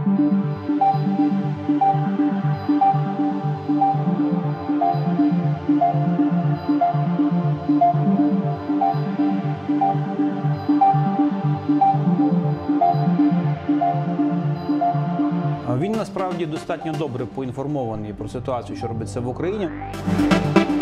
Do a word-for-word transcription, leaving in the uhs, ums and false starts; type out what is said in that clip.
Він насправді достатньо добре поінформований про ситуацію, що робиться в Україні.